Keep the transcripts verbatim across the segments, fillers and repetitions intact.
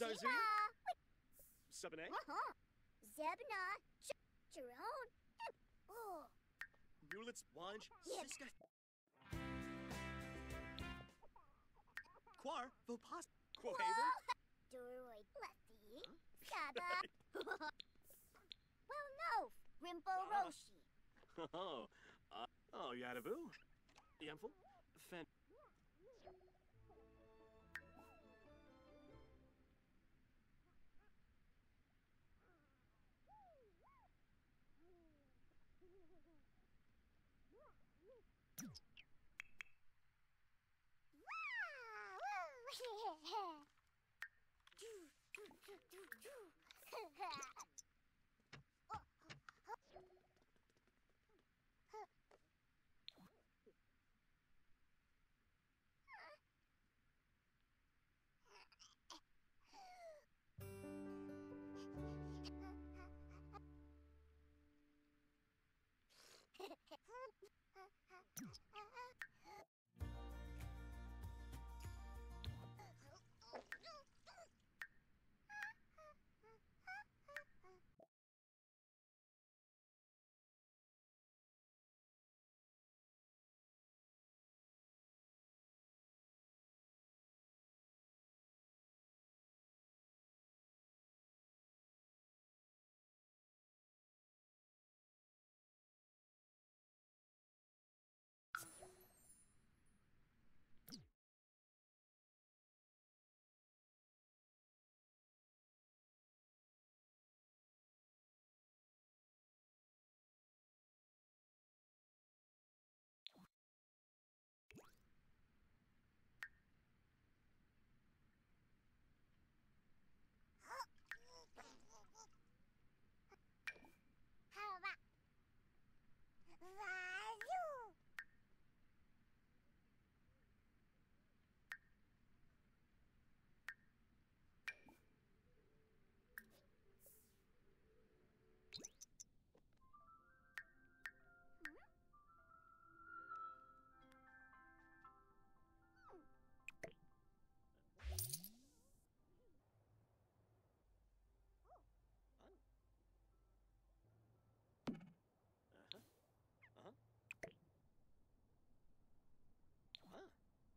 Zarzu. Subane. Uh-huh. Zebna. Jerome. Oh. Rulitz, Wanj, Yep. Siska. Quar, Vopas. Quahaven. Doroid. Lefty. Saba. Well, no. Rimpo Roshi. Oh, uh, oh, Yadabu. Yamful. Fen. Hava. Vazu. Uh-huh. Uh-huh. Huh.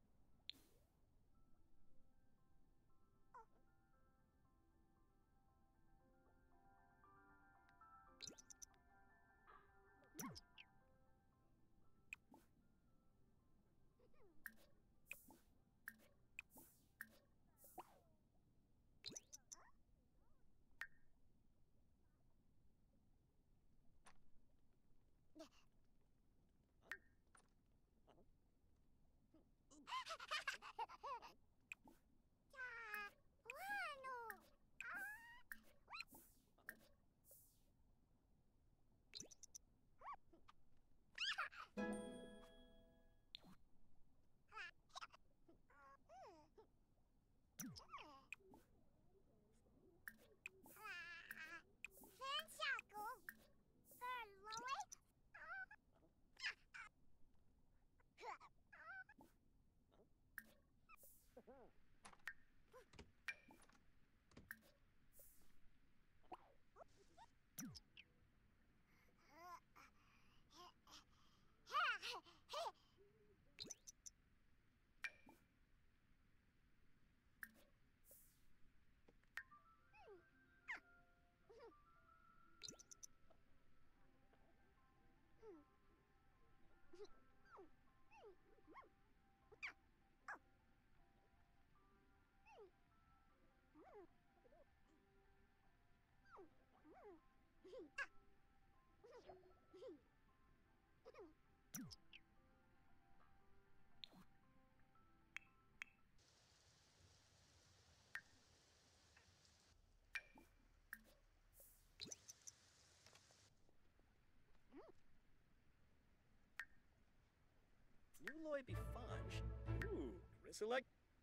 Nuloy Bifanj. Ooh, Griselect.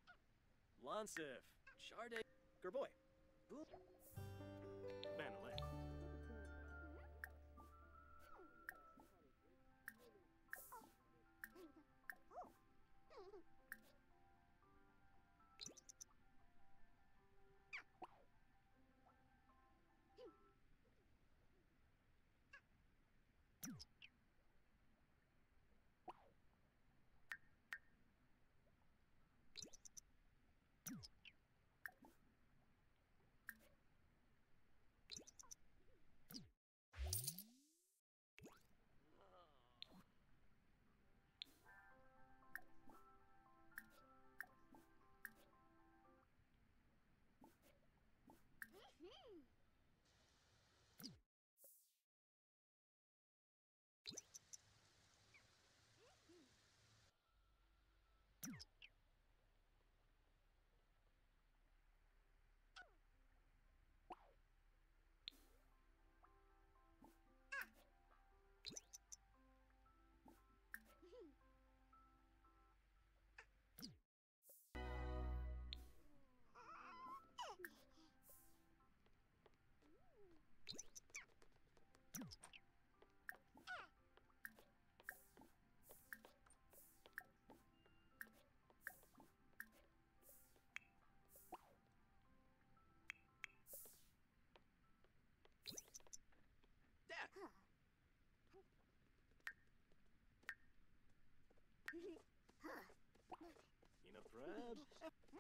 Lansif. Charde. Gerboy. Boom. Banale.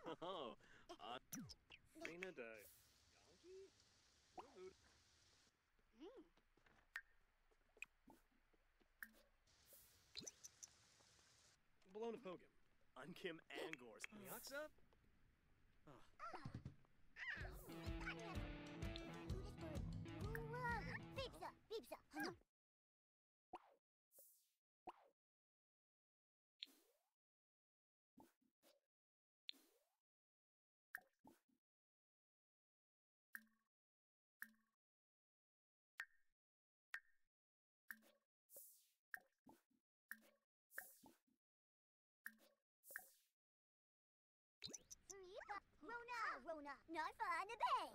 Oh, uh, Frina de Donkey? Bologna Pogum. Unkim Angors. Nyaksa? Pizza, pizza. Rona, Rona, not fun to pay.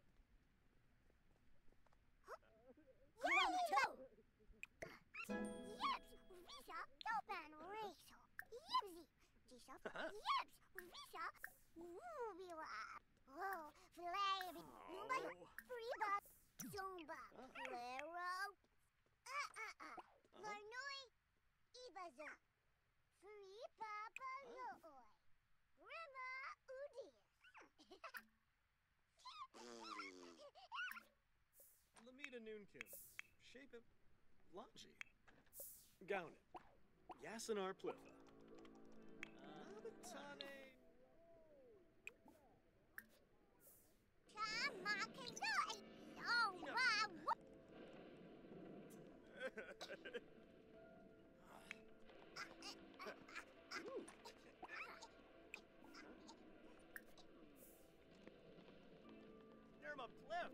Rona, Yips, Visa, Dopan, Rachel. Yipsy, Jisha, Yips, Visa, Wubila. Oh, Flavy, Lumba, Freeba, Zumba, Flero. Ah, ah, ah. Larnoi, Ibaza. Free Papa Looi. Rima Udi. Lamita Noonkim. Shape of Lanchi. Gownin. Yasinar Plitha. Nabatane. Tamakazoi. Oh, wow. Nerma Plif.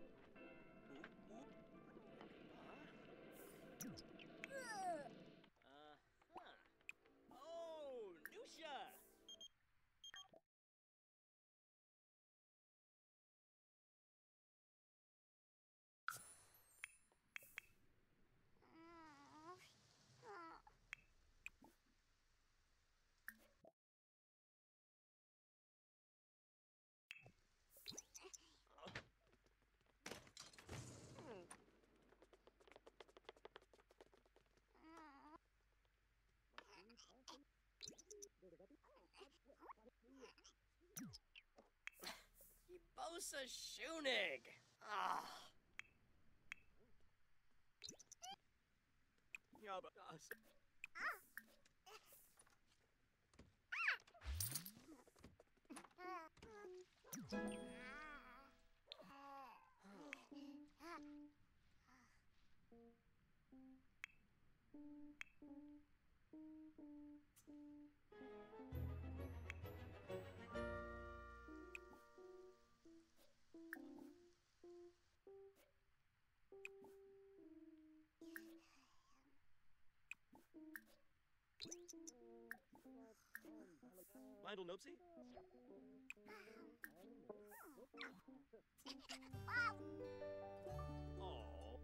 Uh-huh. Oh, Nusha. Bosa Shunig. Ah. Yaba. Lionel Nopsy? Oh.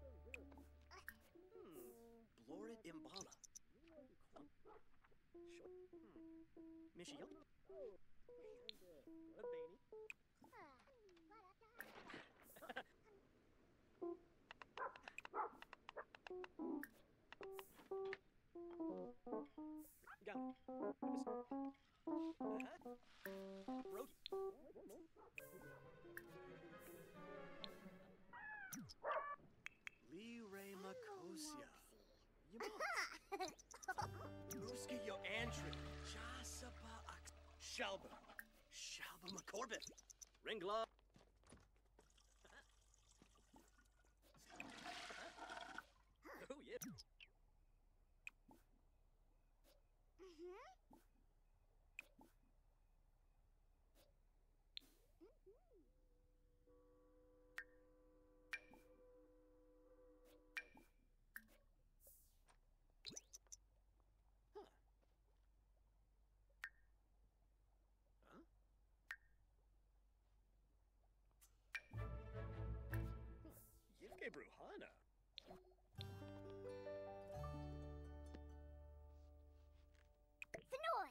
Hmm. Blorit Imbala. Short. Hmm. Michiel? What a beanie. Go. Uh-huh. Brody. Lee Ray Makosia. Ruski yo Antri. Jasapa Ax. Shalba. Shalba McCorbin. Ringla. Oh, yeah. Yivke Bruhana. Fenoi.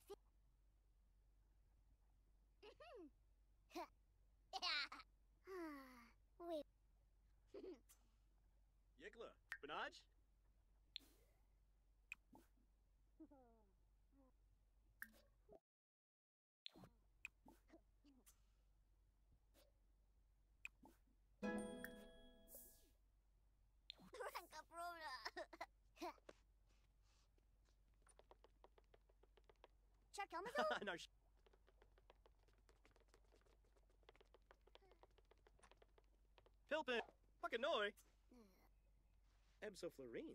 Wait. Yikla. Benaj? 겸해서 No, sh- Pilpin! Fucking Noi! Ebsoflorine.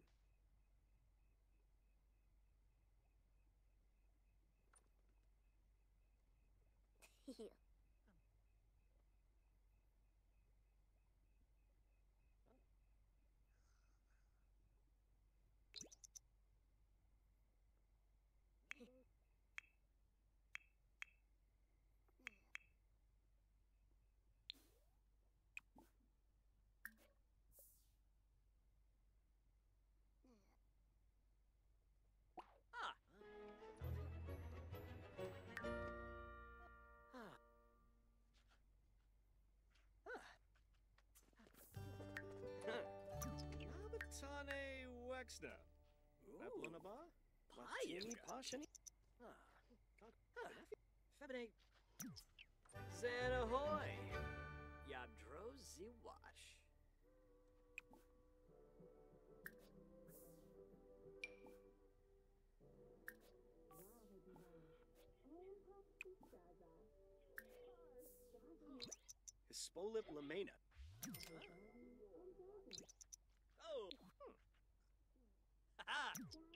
Ah! Ah. Nabatane Wexna. Bablanaba? Latini Pashani? Ah. Febine. Zanahoy! Yabdro Ziwash. Hispolip Lamena. Oh! Hmm. Ha!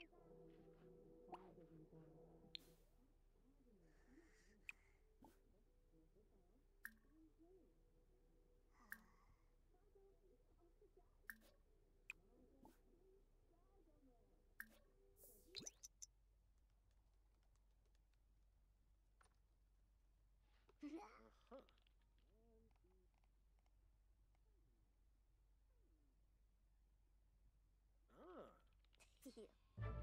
Uh-huh. Ah.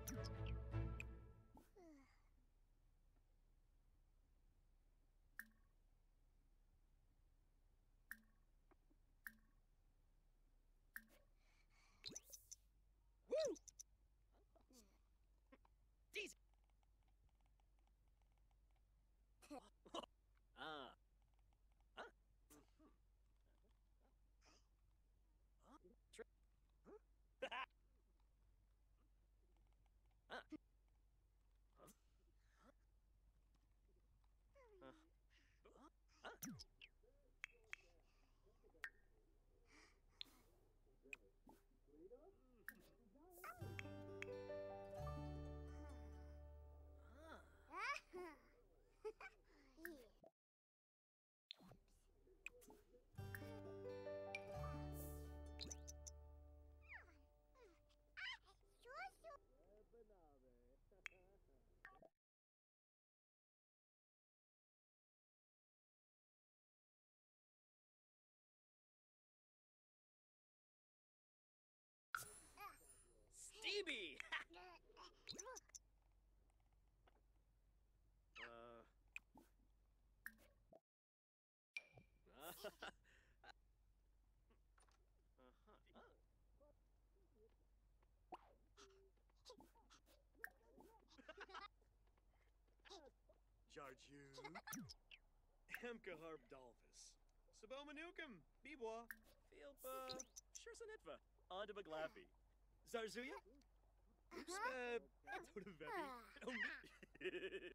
Woo! Easy. Ah. Ah. Mhm. Ah. Tri- Huh? Ah. Huh? Uh. Ah. Ah. Stevie! Uh. Uh-huh. Ah. Jarju. Hemka Dolphus. Sabomanukum. Bibwa. Filpa. Shursanitva. Ondabaglafi. Zarzuya. Oops. Uh. Totavepi. Oh, me.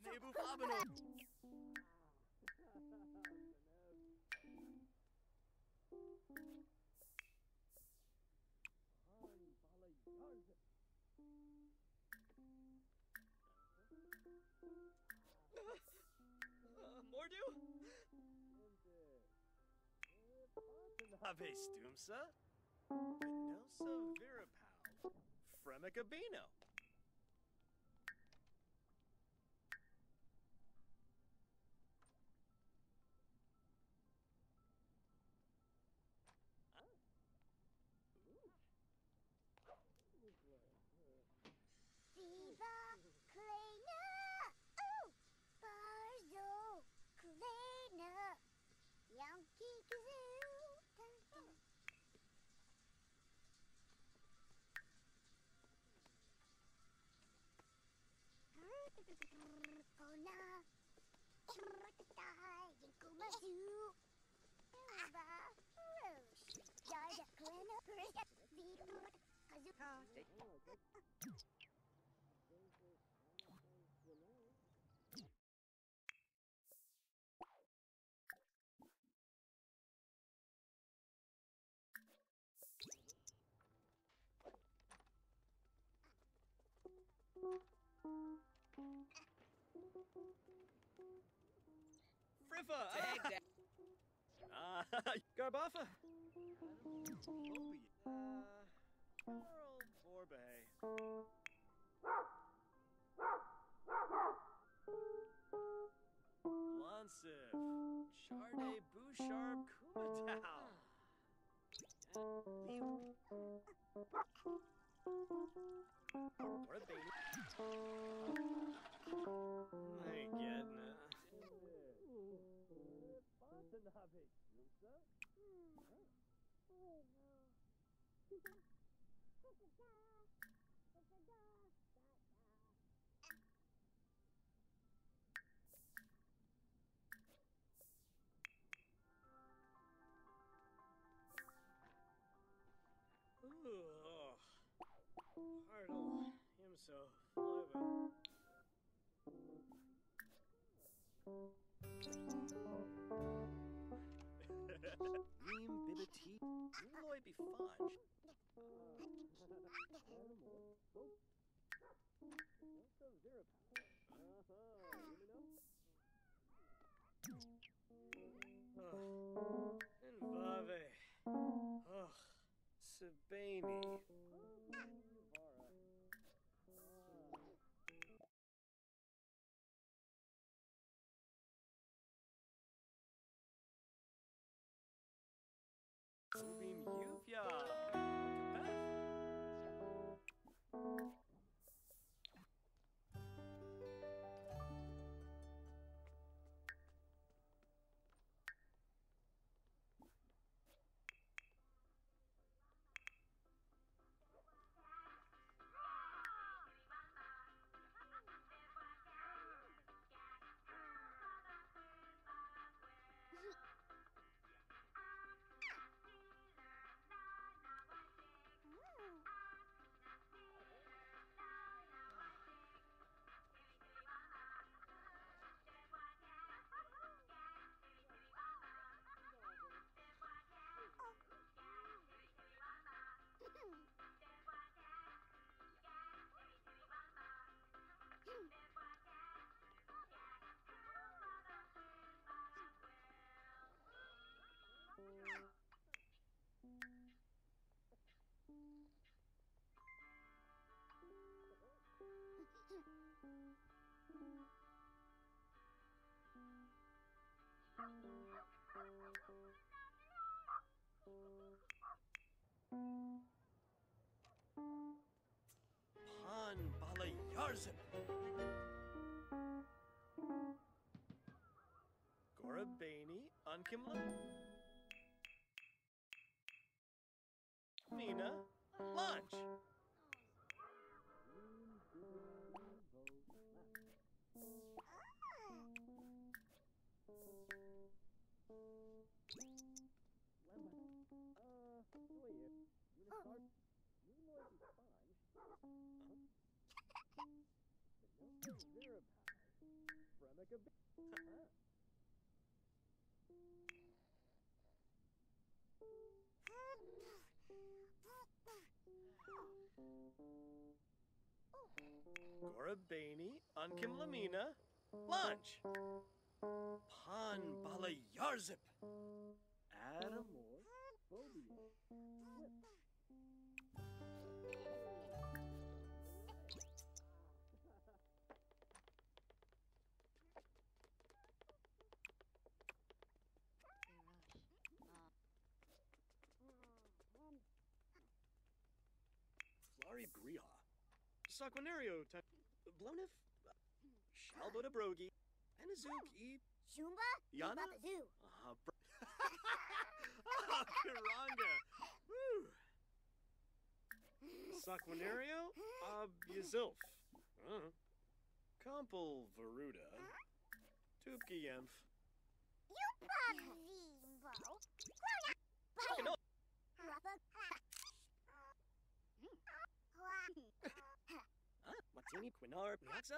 Nebu Fabino. Uh, Mordu? Ave Stumsa? Venosa Virapal? Fremicabino? Viva Kleina! Oh! Barzo Kleina! Yankee Kazoo! Dun, dun. Kona! Rakata! Yankumazoo! Ava! Roshi! Jaja Kleina! Persia! Viva Kazoo! Friffa! Ah, Garbafa! Obi. Uh, Coral Borbe. Lansif. Charde Bouchard Kumatao. Orbane. My goodness. Ooh, Hardle, himself, Leva. Neem Bibiti, Loy Bifanj. Invave. Oh, Sabini. Ubin Yufya. Han Balayarzim. Gorabani Unkimla. Mina Lunch. Gorabani, Unkim Lamina, Lunch. Pan Balayarzip. Adamor, Phobia. Flari Griha. Saquinario, Blonif, Shalboda Brogi, Anazuk, E. Shumba? Yana? About the zoo. Uh, br- oh, Karanga. Woo. Saquinario, Abuzilf. Uh, Compel Veruda. Tupki Yemph. You Pabzimbo. Fucking no. Huh? Martini, Quinar, Miaxa?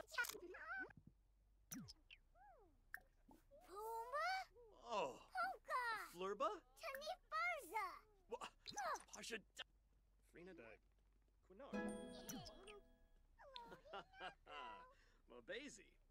Puma? Oh. Puka! Flurba? Tanifarza! Wha- Pasha. Frina de Quinar. Mabazy.